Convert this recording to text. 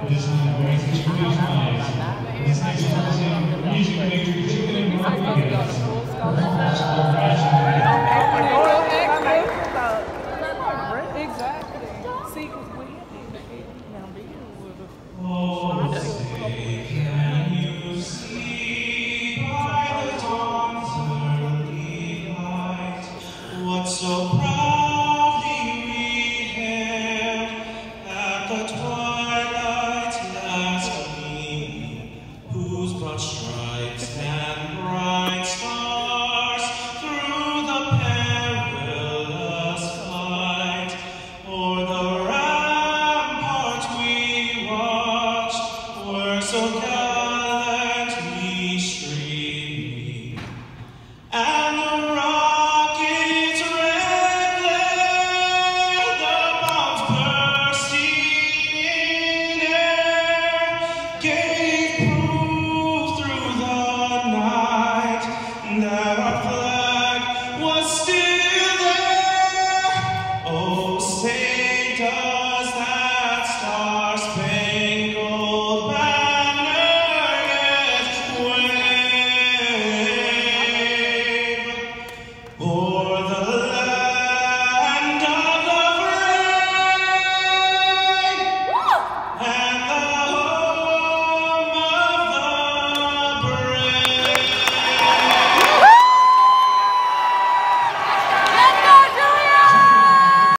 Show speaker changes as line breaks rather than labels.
Additionally, we're going to introduce live. This next one is music maker Julian.
Exactly. See, because we had to now be with
Oh, say, can you see by the dawn's early light what's so bright?